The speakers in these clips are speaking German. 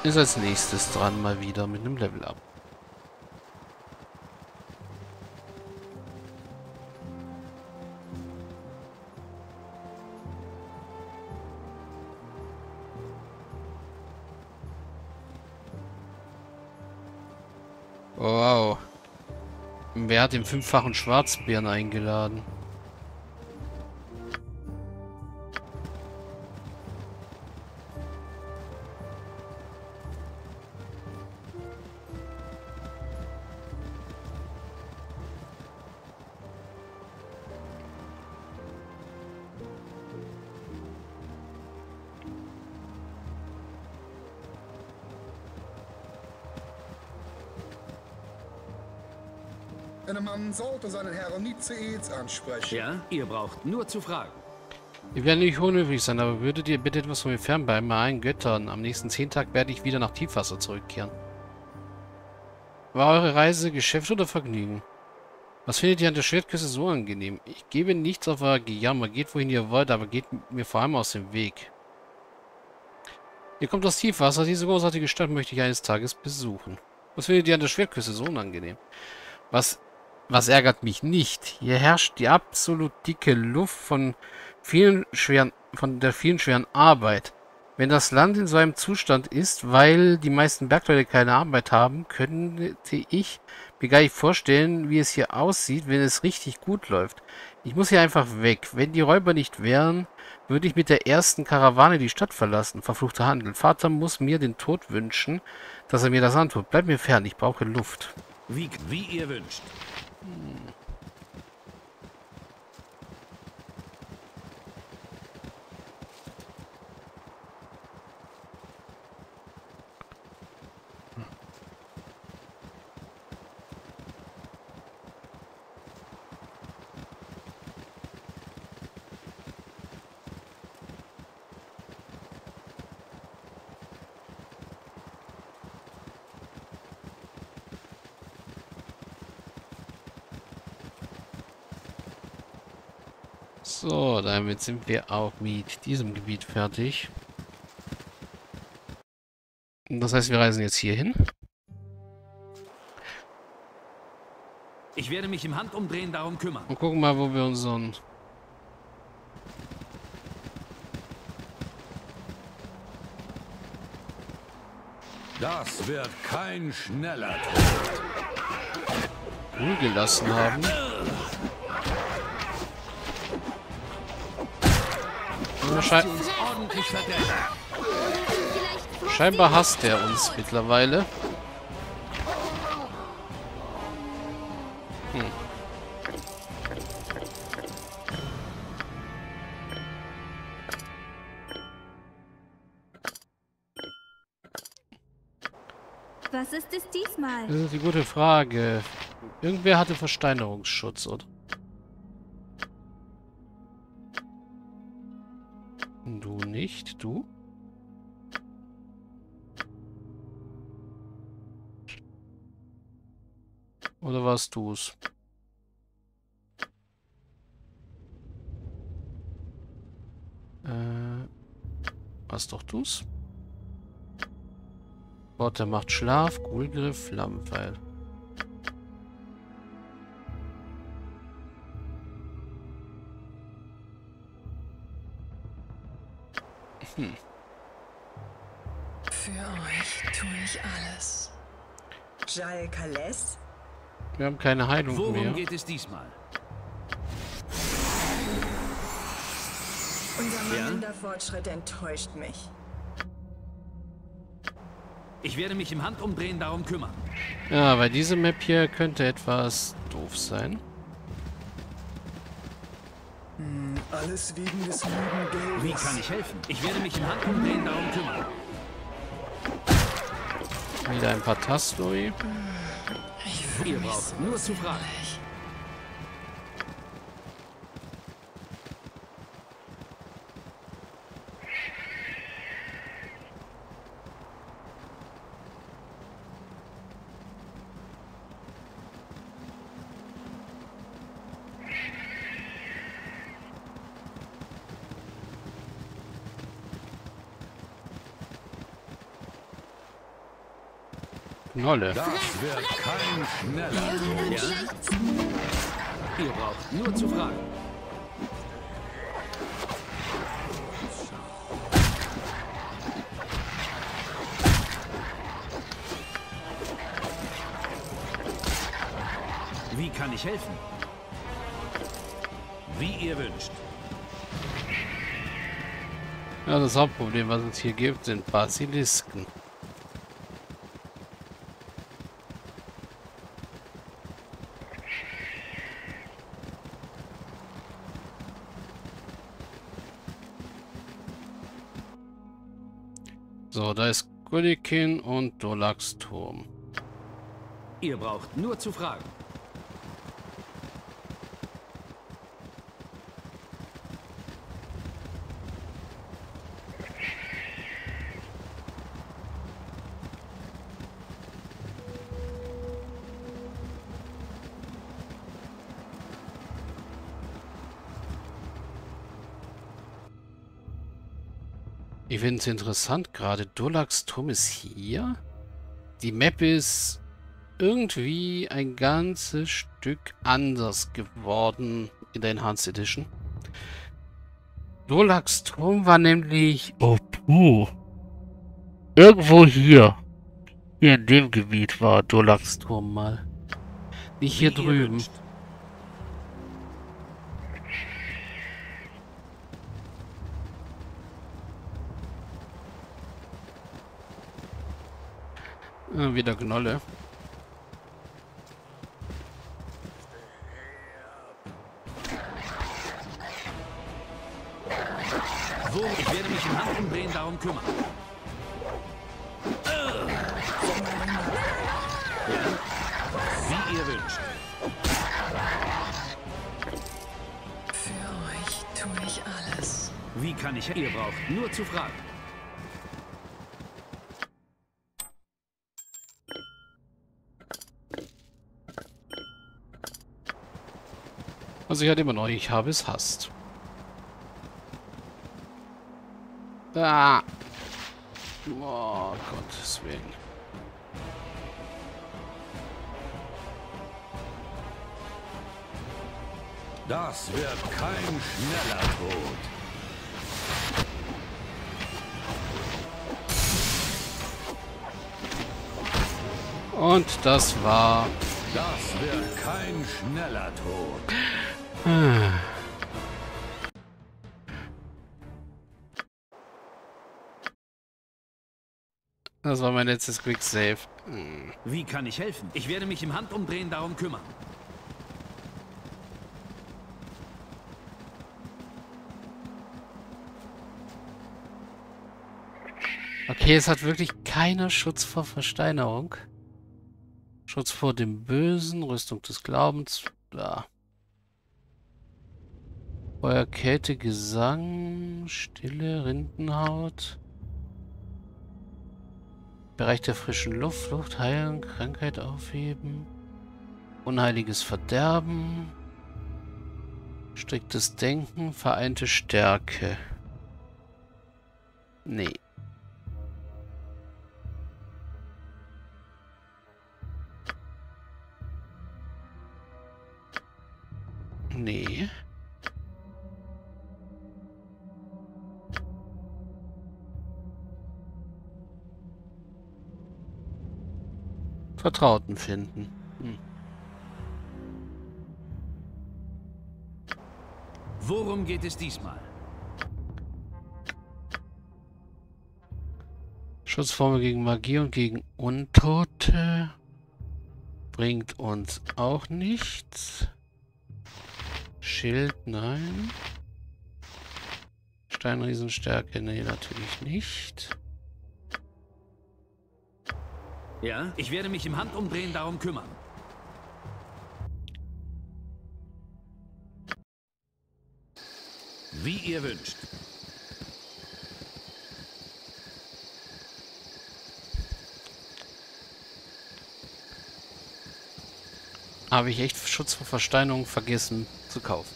ist als nächstes dran mal wieder mit einem Level Up. Wow. Wer hat den 5-fachen Schwarzbären eingeladen? Man sollte seinen Herrn nie zu Aids ansprechen. Ja, ihr braucht nur zu fragen. Wir werden nicht unhöflich sein, aber würdet ihr bitte etwas von mir fernbleiben? Bei allen Göttern. Am nächsten 10 Tag werde ich wieder nach Tiefwasser zurückkehren. War eure Reise Geschäft oder Vergnügen? Was findet ihr an der Schwertküste so angenehm? Ich gebe nichts auf euer Gejammer. Geht wohin ihr wollt, aber geht mir vor allem aus dem Weg. Ihr kommt aus Tiefwasser. Diese großartige Stadt möchte ich eines Tages besuchen. Was findet ihr an der Schwertküste so unangenehm? Was ärgert mich nicht? Hier herrscht die absolut dicke Luft von der vielen schweren Arbeit. Wenn das Land in so einem Zustand ist, weil die meisten Bergleute keine Arbeit haben, könnte ich mir gar nicht vorstellen, wie es hier aussieht, wenn es richtig gut läuft. Ich muss hier einfach weg. Wenn die Räuber nicht wären, würde ich mit der ersten Karawane die Stadt verlassen. Verfluchter Handel. Vater muss mir den Tod wünschen, dass er mir das antut. Bleib mir fern, ich brauche Luft. Wie ihr wünscht. So, damit sind wir auch mit diesem Gebiet fertig. Und das heißt, wir reisen jetzt hier hin. Ich werde mich im Handumdrehen darum kümmern. Und gucken mal, wo wir unseren... Das wird kein schneller Ruhe gelassen haben. Ordentlich verdeckt. Scheinbar hasst er uns mittlerweile. Was ist es diesmal? Das ist die gute Frage. Irgendwer hatte Versteinerungsschutz, oder? Du nicht? Du? Oder warst du's? Warst doch du's? Gott, der macht Schlaf, Ghoulgriff, Flammenpfeil. Für euch tue ich alles. Jal Kales? Wir haben keine Heilung Worum mehr. geht es diesmal? Unser Ja? mangelnder Fortschritt enttäuscht mich. Ich werde mich im Handumdrehen darum kümmern. Ja, weil diese Map hier könnte etwas doof sein. Alles wegen des lieben Wie Geldes. kann ich helfen? Ich werde mich im Handumdrehen darum kümmern. Wieder ein paar Tastoi. Ich Ihr fühle mich braucht so nur zu fragen. sinnlich. Knolle. Das wird kein schneller Tod. Ja? Ihr braucht nur zu fragen. Wie kann ich helfen? Wie ihr wünscht. Ja, das Hauptproblem, was es hier gibt, sind Basilisken. So, da ist Gullikin und Dolax Turm. Ihr braucht nur zu fragen. Ich finde es interessant, gerade Dolax Turm ist hier. Die Map ist irgendwie ein ganzes Stück anders geworden in der Enhanced Edition. Dolax Turm war nämlich... Oh, puh. Irgendwo hier. Hier in dem Gebiet war Dolax Turm mal. Nicht hier Wie ihr drüben. wünscht. Wieder Gnolle. Ich werde mich im Handumdrehen darum kümmern. Ja? Wie ihr wünscht. Für euch tue ich alles. Wie kann ich... Ihr braucht nur zu fragen. Also ich hatte immer noch, ich habe es hasst. Ah. Oh, Gottes Willen. Das wird kein schneller Tod. Und das war... Das wird kein schneller Tod. Das war mein letztes Quick Save. Wie kann ich helfen? Ich werde mich im Handumdrehen darum kümmern. Okay, es hat wirklich keiner Schutz vor Versteinerung. Schutz vor dem Bösen, Rüstung des Glaubens. Ja. Feuer, Kälte, Gesang, Stille, Rindenhaut. Bereich der frischen Luft, Luft heilen, Krankheit aufheben. Unheiliges Verderben. Striktes Denken, vereinte Stärke. Nee. Nee. Vertrauten finden. Worum geht es diesmal? Schutzformel gegen Magie und gegen Untote. Bringt uns auch nichts. Schild, nein. Steinriesenstärke, nee, natürlich nicht. Ja? Ich werde mich im Handumdrehen darum kümmern. Wie ihr wünscht. Habe ich echt Schutz vor Versteinerung vergessen zu kaufen.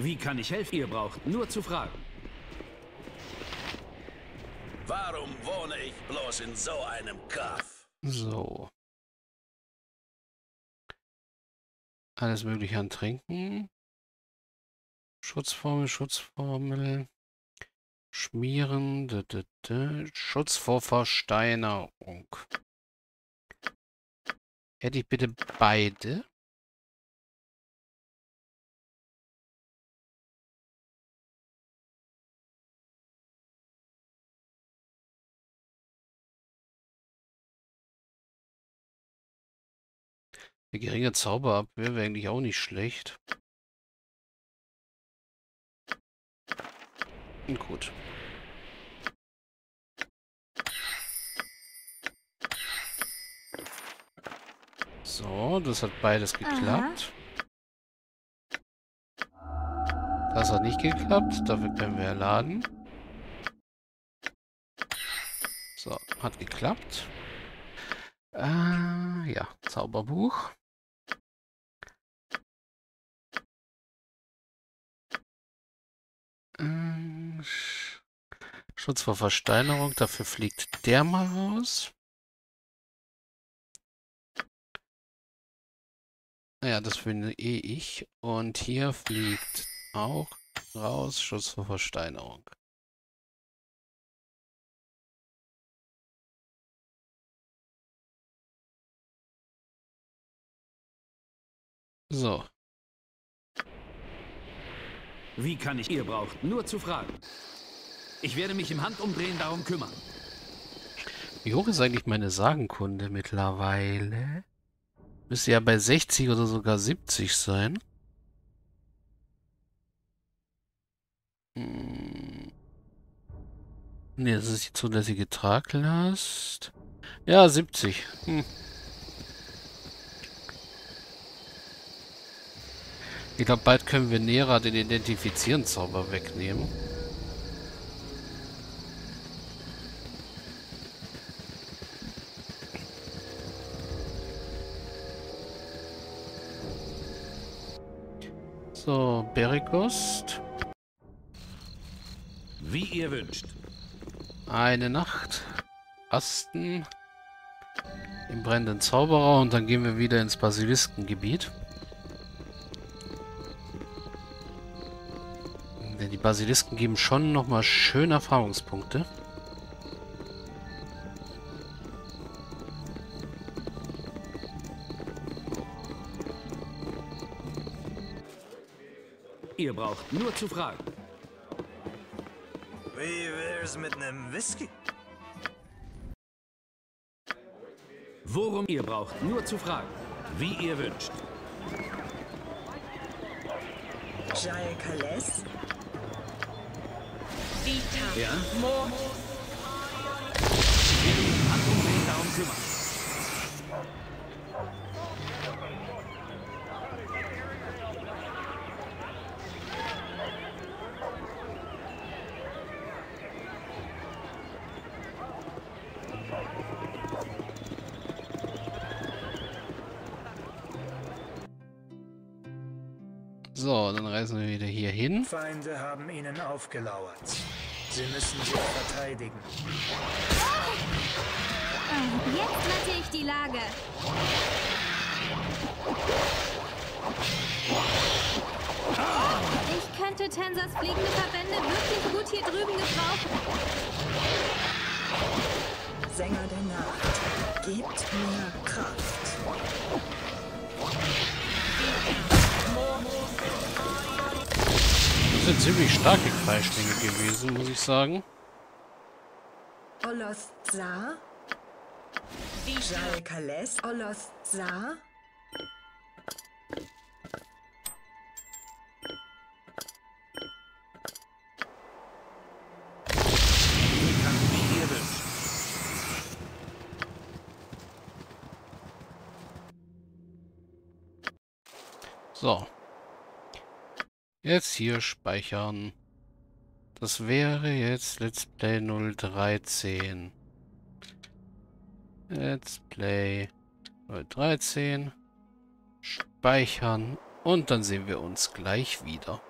Wie kann ich helfen? Ihr braucht nur zu fragen. Warum wohne ich bloß in so einem Kaff? So. Alles mögliche an Trinken. Schutzformel, Schutzformel. Schmieren. Schutz vor Versteinerung. Hätte ich bitte beide? Eine geringe Zauberabwehr wäre eigentlich auch nicht schlecht. Gut. So, das hat beides geklappt. Das hat nicht geklappt. Dafür können wir laden. So, hat geklappt. Ja, Zauberbuch. Schutz vor Versteinerung. Dafür fliegt der mal raus. Ja, das finde ich. Und hier fliegt auch raus. Schutz vor Versteinerung. So. Wie kann ich... Ihr braucht nur zu fragen. Ich werde mich im Handumdrehen darum kümmern. Wie hoch ist eigentlich meine Sagenkunde mittlerweile? Müsste ja bei 60 oder sogar 70 sein. Ne, das ist die zulässige Traglast. Ja, 70. Ich glaube, bald können wir Nera den Identifizieren-Zauber wegnehmen. So, Berikost. Wie ihr wünscht. Eine Nacht. Asten. Im brennenden Zauberer und dann gehen wir wieder ins Basiliskengebiet. Denn die Basilisken geben schon nochmal schöne Erfahrungspunkte. Ihr braucht nur zu fragen. Wie wär's mit einem Whisky? Worum? Ihr braucht nur zu fragen. Wie ihr wünscht. Jal Kales? Ja? Ich werde mich im Handumdrehen darum kümmern. So, dann reisen wir wieder hier hin. Feinde haben ihnen aufgelauert. Sie müssen sich verteidigen. Jetzt rette ich die Lage. Ich könnte Tensors fliegende Verbände wirklich gut hier drüben gebrauchen. Sänger der Nacht, gebt mir Kraft. Das sind ziemlich starke Kreislinge gewesen, muss ich sagen. Oloth Za? Jal Kales? Oloth Za? Wie ihr wünscht. So. Jetzt hier speichern. Das wäre jetzt Let's Play 013. Let's Play 013. Speichern. Und dann sehen wir uns gleich wieder.